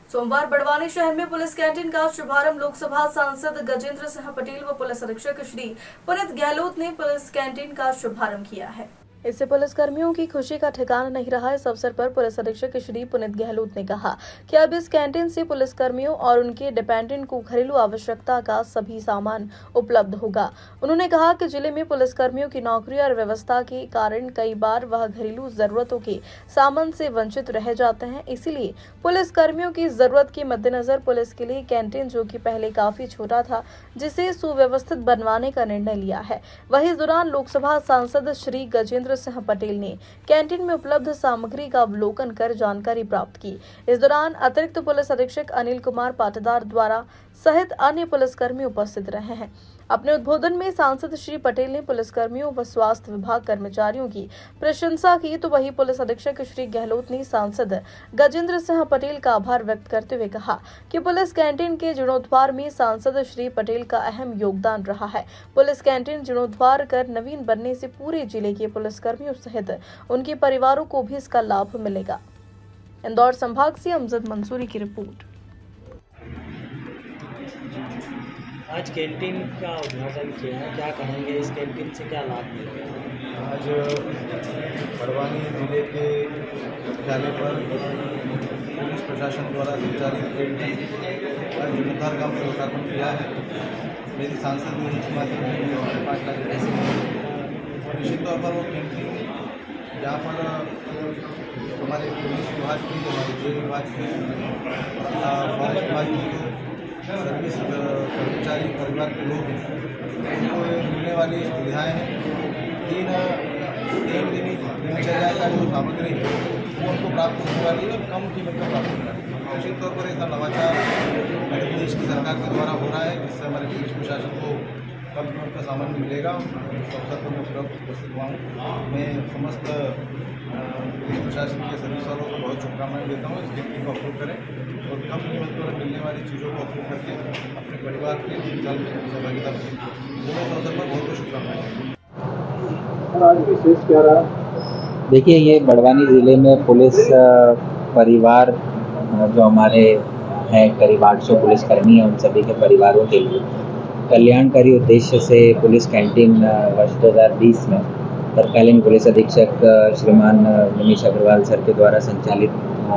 सोमवार बड़वानी शहर में पुलिस कैंटीन का शुभारंभ लोकसभा सांसद गजेंद्र सिंह पटेल व पुलिस अधीक्षक श्री पुनीत गहलोत ने पुलिस कैंटीन का शुभारंभ किया है। इससे पुलिस कर्मियों की खुशी का ठिकाना नहीं रहा। इस अवसर पर पुलिस अधीक्षक श्री पुनीत गहलोत ने कहा कि अब इस कैंटीन से पुलिस कर्मियों और उनके डिपेंडेंट को घरेलू आवश्यकता का सभी सामान उपलब्ध होगा। उन्होंने कहा कि जिले में पुलिस कर्मियों की नौकरी और व्यवस्था के कारण कई बार वह घरेलू जरूरतों के सामान से वंचित रह जाते हैं, इसीलिए पुलिस कर्मियों की जरूरत के मद्देनजर पुलिस के लिए कैंटीन, जो कि पहले काफी छोटा था, जिसे सुव्यवस्थित बनवाने का निर्णय लिया है। वहीं इस दौरान लोकसभा सांसद श्री गजेंद्र सिंह पटेल ने कैंटीन में उपलब्ध सामग्री का अवलोकन कर जानकारी प्राप्त की। इस दौरान अतिरिक्त पुलिस अधीक्षक अनिल कुमार पाटीदार द्वारा सहित अन्य पुलिसकर्मी उपस्थित रहे हैं। अपने उद्बोधन में सांसद श्री पटेल ने पुलिसकर्मियों व स्वास्थ्य विभाग कर्मचारियों की प्रशंसा की, तो वही पुलिस अधीक्षक श्री गहलोत ने सांसद गजेंद्र सिंह पटेल का आभार व्यक्त करते हुए कहा कि पुलिस कैंटीन के जीर्णोद्धार में सांसद श्री पटेल का अहम योगदान रहा है। पुलिस कैंटीन जीर्णोद्धार कर नवीन बनने से पूरे जिले के पुलिसकर्मियों सहित उनके परिवारों को भी इसका लाभ मिलेगा। इंदौर संभाग से अमजद मंसूरी की रिपोर्ट। आज कैंटीन का उद्घाटन किया है, क्या कहेंगे, इस कैंटीन से क्या लाभ मिलेगा? आज बड़वानी जिले के मुख्यालय पर पुलिस प्रशासन द्वारा संचालित कैंटीन का जीर्णोद्धार काम का उद्घाटन किया है। मेरी सांसद ने इस माध्यम से 5 लाख पैसे निश्चित तौर पर वो कैंटीन जहाँ पर हमारे पुलिस विभाग की, हमारे जेल विभाग की, फॉरेस्ट विभाग की सर्विस कर्मचारी परिवार के लोग हैं, उनको मिलने वाली सुविधाएँ हैं। 3 दिनी दिनचर्या का जो सामग्री है वो उनको प्राप्त होने वाली है और कम कीमत में प्राप्त होने वाली है। निश्चित तौर पर ऐसा नवाचार मध्य प्रदेश की सरकार के द्वारा हो रहा है, जिससे हमारे पुलिस प्रशासन को कम कीमत का सामान मिलेगा। इस अवसर पर मैं उपस्थित हुआ हूँ। मैं समस्त पुलिस प्रशासन के सर्विस वालों को बहुत शुभकामनाएं देता हूँ। इस कैंटीन को अप्रूव करें और कम कीमत पर मिलने वाली चीज़ों को अप्रूव करके अपने परिवार के सहभागिता करें। मुझे इस अवसर पर बहुत बहुत शुभकामनाएं। आज विशेष क्या रहा? देखिए, ये बड़वानी ज़िले में पुलिस परिवार जो हमारे हैं, करीब 800 पुलिसकर्मी हैं, उन सभी के परिवारों के लिए कल्याणकारी उद्देश्य से पुलिस कैंटीन वर्ष 2020 में तत्कालीन पुलिस अधीक्षक श्रीमान मनीष अग्रवाल सर के द्वारा संचालित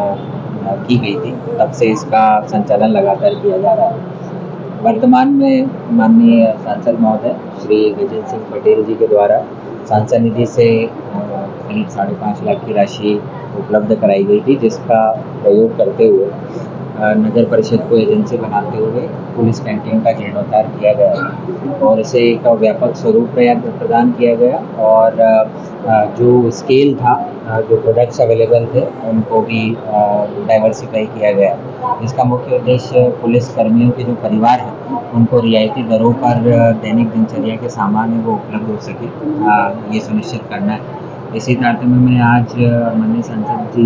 की गई थी। तब से इसका संचालन लगातार किया जा रहा है। वर्तमान में माननीय सांसद महोदय श्री गजेंद्र सिंह पटेल जी के द्वारा सांसद निधि से करीब 5.5 लाख की राशि उपलब्ध कराई गई थी, जिसका प्रयोग करते हुए नगर परिषद को एजेंसी बनाते हुए पुलिस कैंटीन का जीर्णोद्धार किया गया और इसे एक व्यापक स्वरूप प्रदान किया गया और जो स्केल था, जो प्रोडक्ट्स अवेलेबल थे, उनको भी डाइवर्सिफाई किया गया। इसका मुख्य उद्देश्य पुलिस कर्मियों के जो परिवार हैं उनको रियायती दरों पर दैनिक दिनचर्या के सामान है वो उपलब्ध हो सके, ये सुनिश्चित करना है। इसी तरह में मैं आज माननीय सांसद जी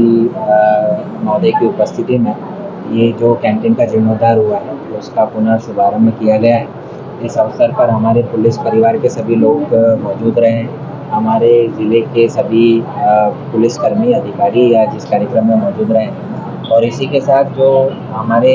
महोदय की उपस्थिति में ये जो कैंटीन का जीर्णोद्धार हुआ है उसका पुनः शुभारंभ किया गया है। इस अवसर पर हमारे पुलिस परिवार के सभी लोग मौजूद रहे हैं। हमारे ज़िले के सभी पुलिसकर्मी अधिकारी या जिस कार्यक्रम में मौजूद रहे हैं और इसी के साथ जो हमारे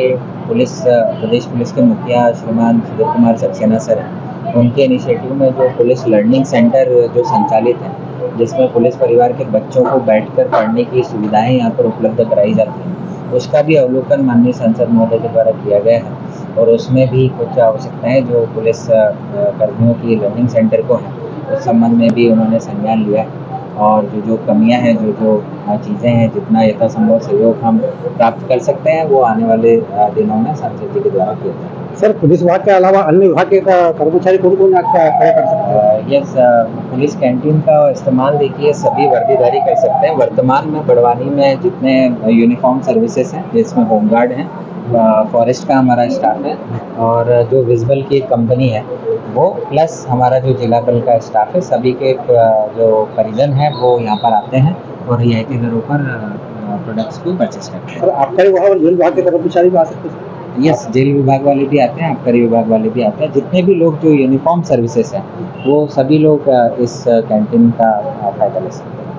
प्रदेश पुलिस के मुखिया श्रीमान सुधीर कुमार सक्सेना सर हैं, उनके इनिशिएटिव में जो पुलिस लर्निंग सेंटर जो संचालित है, जिसमें पुलिस परिवार के बच्चों को बैठकर पढ़ने की सुविधाएं यहाँ पर उपलब्ध कराई जाती हैं, उसका भी अवलोकन माननीय सांसद महोदय के द्वारा किया गया है और उसमें भी कुछ आवश्यकताएं जो पुलिस कर्मियों की लर्निंग सेंटर को है उस संबंध में भी उन्होंने संज्ञान लिया और जो कमियां हैं, जो चीज़ें हैं, जितना यथासंभव सहयोग हम प्राप्त कर सकते हैं वो आने वाले दिनों में सांसद जी के द्वारा किया जाए। सर, पुलिस विभाग के अलावा अन्य विभाग के कर्मचारी कौन कौन खड़े कर सकते हैं? यस, पुलिस कैंटीन का इस्तेमाल देखिए सभी वर्दीधारी कर सकते हैं। वर्तमान में बड़वानी में जितने यूनिफॉर्म सर्विसेज हैं, जिसमें होमगार्ड हैं, फॉरेस्ट का हमारा स्टाफ है और जो विजिबल की कंपनी है वो, प्लस हमारा जो जिला बल का स्टाफ है, सभी के जो परिजन हैं वो यहाँ पर आते हैं और रियायती दरों पर प्रोडक्ट्स को परचेस करते हैं। आपका विभाग के कर्मचारी भी आ सकते हैं? यस, जेल विभाग वाले भी आते हैं, आबकारी विभाग वाले भी आते हैं। जितने भी लोग जो यूनिफॉर्म सर्विसेज हैं वो सभी लोग इस कैंटीन का फायदा ले सकते हैं।